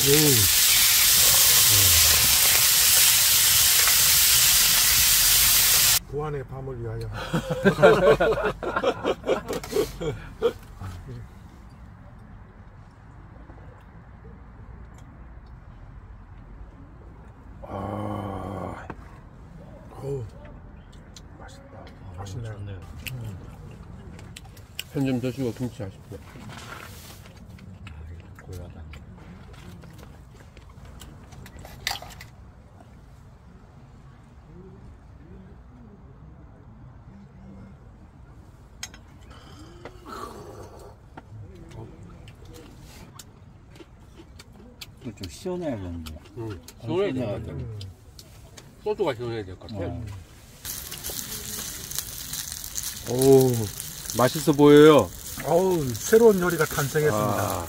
부안의 밤을 위하여. 맛있다. 맛있네요. 편 좀 드시고 김치 하십시오. 고요하다. 좀 시원해야겠네. 시원해야 돼. 소주가 시원해야 될 것 같아. 오, 맛있어 보여요. 어우, 새로운 요리가 탄생했습니다.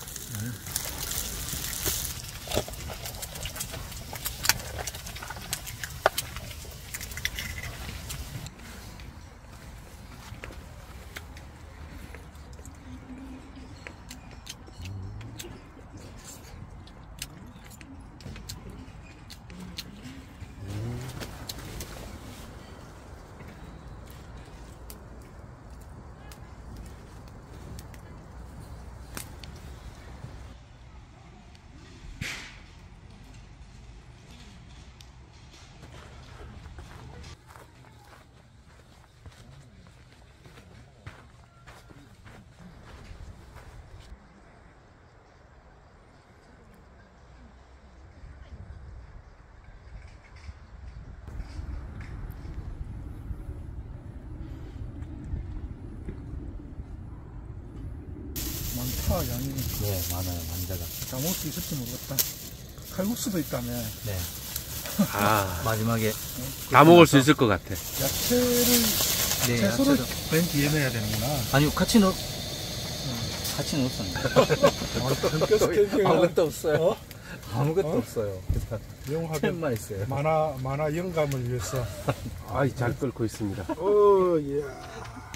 많다, 양이. 네, 많아요, 만자가. 다 먹을 수 있을지 모르겠다. 칼국수도 있다며. 네. 아, 마지막에. 다 먹을 수 있을 것 같아. 야채를, 네, 채소를 맨 뒤에 넣어야 되는구나. 아니요, 같이 넣었습니다. 아무것도 없어요. 아무것도 없어요. 영화가 만 있어요. 만화 영감을 위해서. 아이, 잘 끓고 있습니다. 이야.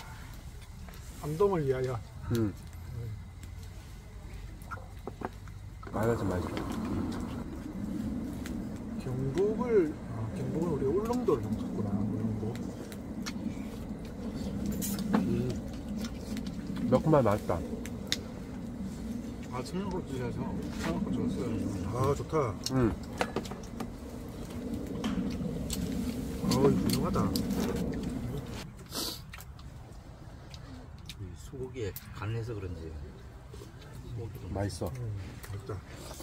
감동을 위하여. 맞아, 맞아. 경북을 우리 울릉도를 좀 갔구나. 울릉도. 매콤한 맛있다. 아침으로 드셔서 생각보다 좋았어요. 좋다. 훌륭하다. 소고기에 간해서 그런지 맛있어. 맛있다.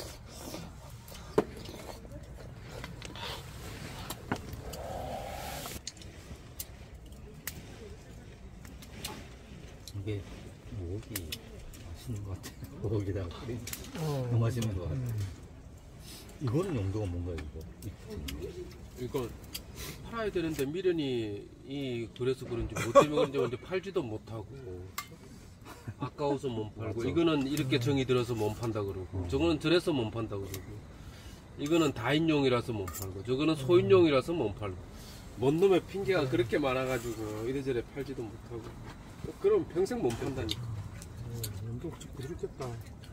이게 모기 맛있는 것 같아요. 모기다가 끓인 너무 맛있는 것 같아요. 이거는 용도가 뭔가요, 이거? 이거 팔아야 되는데 미련이 그래서 그런지 뭐 때문에 그런지 팔지도 못하고 아까워서 못 팔고 맞아. 이거는 이렇게 정이 들어서 못 판다 그러고 저거는 들여서 못 판다 그러고 이거는 다인용이라서 못 팔고 저거는 소인용이라서 못 팔고 뭔 놈의 핑계가 그렇게 많아가지고 이래저래 팔지도 못하고 그럼 평생 못 판다니까. 연도 그렇겠다.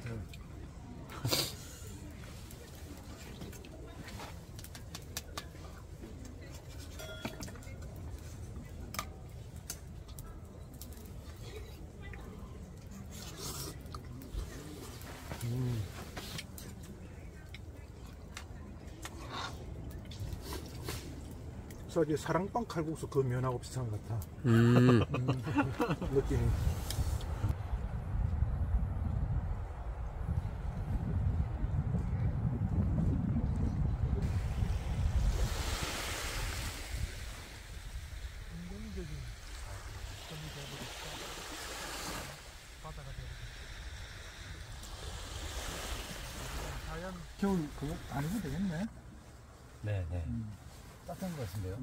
저기 사랑방 칼국수 그 면하고 비슷한 것 같아. 느낌이. 겨울 그거 안 해도 되겠네. 네, 네. 따뜻한 것 같은데요.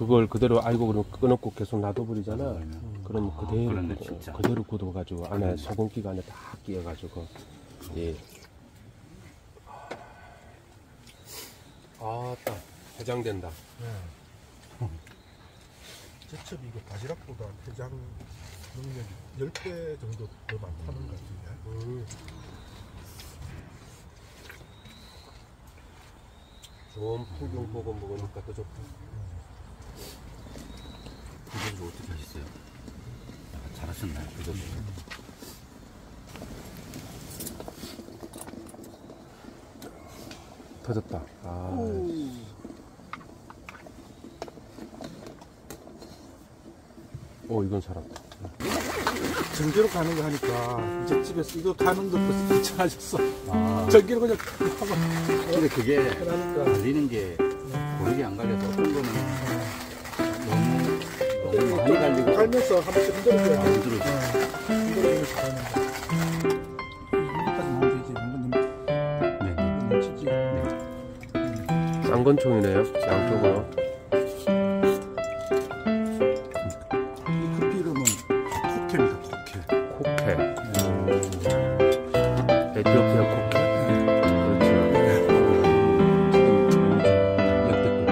그걸 그대로 알고 그러면 끊었고 계속 놔둬버리잖아. 그럼 그대로 그러네, 진짜. 그대로 굳어가지고 안에 소금기가 안에 다 끼어가지고 예. 아따 해장된다. 제첩 이거 바지락보다 해장 능력이 10배 정도 더 많다는 것 같은데. 좋은 풍경 보고 먹으니까 더 좋다. 그걸 어떻게 하셨어요? 아, 잘하셨나요? 그거 터졌다. 아. 오 이건 살았다. 전기로 가는 거 하니까 이제 집에서 이거 가는 것도 귀찮아졌어. 아, 전기로 그냥 하고 근데 그게 그러니까 갈리는 게 고르게 안 갈려서 어떤 거는 너무 많이 갈리고 갈면서 한 번씩 흔들어줘야 안 돼. 들어져. 흔들어주면서 가는 거. 여기까지 나오면 되지. 이거 네. 넘치지. 쌍권총이네요. 양쪽으로. 이 커피 이름은 코케입니다. 코케. 코케. 에티오피아 코케. 그렇죠. 역대급.